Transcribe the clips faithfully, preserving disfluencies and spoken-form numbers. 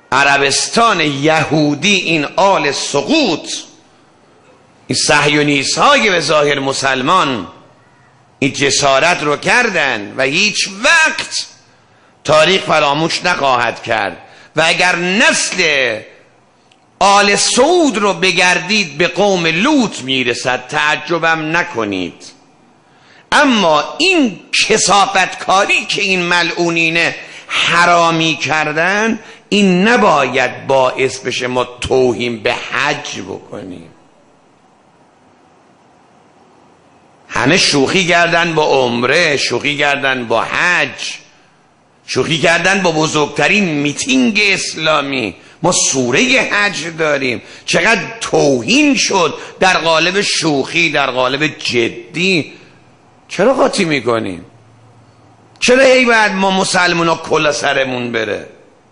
عربستان یهودی این آل سقوط، این صهیونیست های به ظاهر مسلمان این جسارت رو کردن و هیچ وقت تاریخ فراموش نخواهد کرد. و اگر نسل آل سعود رو بگردید به قوم لوط میرسد، تعجبم نکنید. اما این کثافتکاری که این ملعونین حرامی کردن، این نباید باعث بشه ما توهین به حج بکنیم. همه شوخی کردن با عمره، شوخی کردن با حج، شوخی کردن با بزرگترین میتینگ اسلامی. ما سوره حج داریم. چقدر توهین شد در قالب شوخی، در قالب جدی. چرا قاطی میکنیم؟ چرا هی باید ما مسلمان ها کلا سرمون بره؟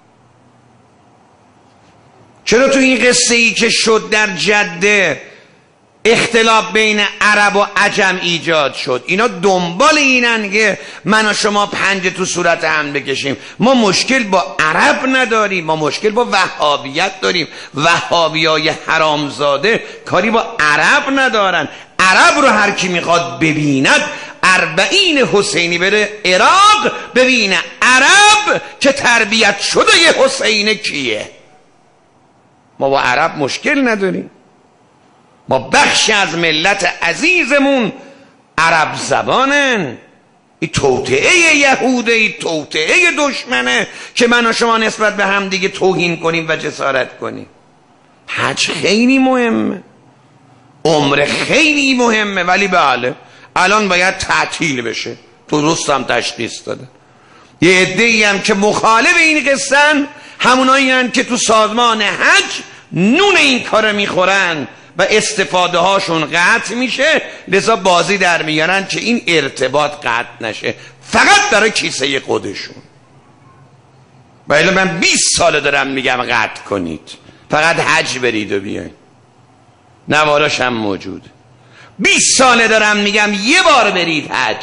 چرا تو این قصه ای که شد در جده اختلاف بین عرب و عجم ایجاد شد؟ اینا دنبال اینن که من و شما پنجه تو صورت هم بکشیم. ما مشکل با عرب نداریم، ما مشکل با وهابیت داریم. وهابیای حرامزاده کاری با عرب ندارن. عرب رو هر کی میخواد ببیند، اربعین حسینی بره عراق ببینه عرب که تربیت شده ی حسین کیه. ما با عرب مشکل نداریم. ما بخش از ملت عزیزمون عرب زبانن. این توطئه یهوده، این توطئه دشمنه که من و شما نسبت به هم دیگه توهین کنیم و جسارت کنیم. حج خیلی مهمه، عمره خیلی مهمه، ولی بله الان باید تعطیل بشه. درست هم تشخیص داده. یه عده‌ای هم که مخالف این قصه‌ن، همونایی هستن که تو سازمان حج نون این کارو میخورن و استفاده هاشون قطع میشه، لذا بازی در میارن که این ارتباط قطع نشه، فقط برای کیسه خودشون. ولی من بیست ساله دارم میگم قطع کنید، فقط حج برید و بیاین. نواراش هم موجود. بیست ساله دارم میگم یه بار برید حج،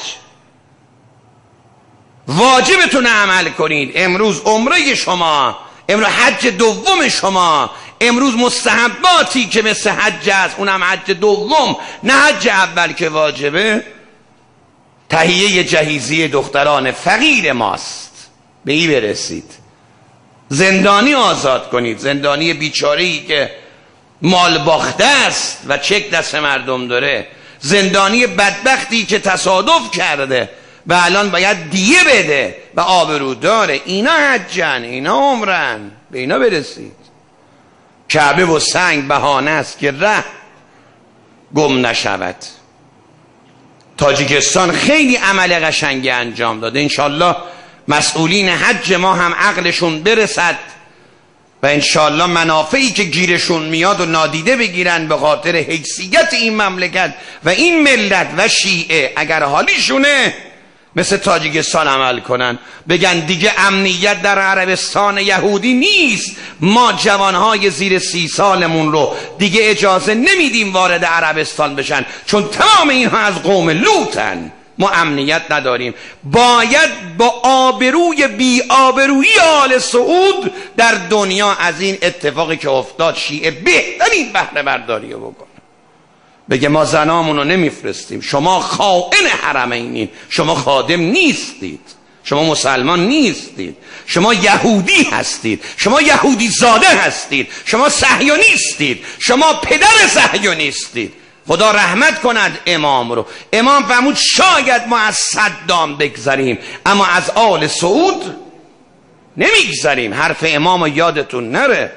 واجبتون عمل کنید. امروز عمره شما، امروز حج دوم شما، امروز مستحباتی که مثل حج است، اونم حج دوم نه حج اول که واجبه، تهیه جهیزی دختران فقیر ماست. به این برسید. زندانی آزاد کنید، زندانی بیچاره‌ای که مال باخته است و چک دست مردم داره، زندانی بدبختی که تصادف کرده و الان باید دیه بده و آبرو داره. اینا حجن، اینا عمرن. به اینا برسید. کعبه و سنگ بهانه است که ره گم نشود. تاجیکستان خیلی عمل قشنگی انجام داده. انشالله مسئولین حج ما هم عقلشون برسد و انشالله منافعی که گیرشون میاد و نادیده بگیرن به خاطر حیثیت این مملکت و این ملت و شیعه. اگر حالیشونه مثل تاجیکستان عمل کنن، بگن دیگه امنیت در عربستان یهودی نیست، ما جوانهای زیر سی سالمون رو دیگه اجازه نمیدیم وارد عربستان بشن، چون تمام اینها از قوم لوطن، ما امنیت نداریم. باید با آبروی بی آبرویی آل سعود در دنیا از این اتفاقی که افتاد شیعه بهترین بهره برداری رو بکن. بگه ما زنامون رو نمیفرستیم، شما خائن حرمینین، شما خادم نیستید، شما مسلمان نیستید، شما یهودی هستید، شما یهودی زاده هستید، شما صهیونیستید، شما پدر صهیونیستید. خدا رحمت کند امام رو. امام فرمود شاید ما از صدام بگذریم اما از آل سعود نمیگذریم. حرف امام رو یادتون نره.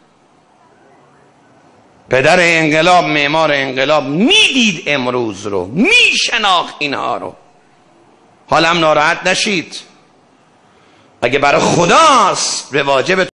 پدر انقلاب، معمار انقلاب میدید امروز رو، میشناخت اینها رو. حالم ناراحت نشید. اگه برای خداست به واجبتون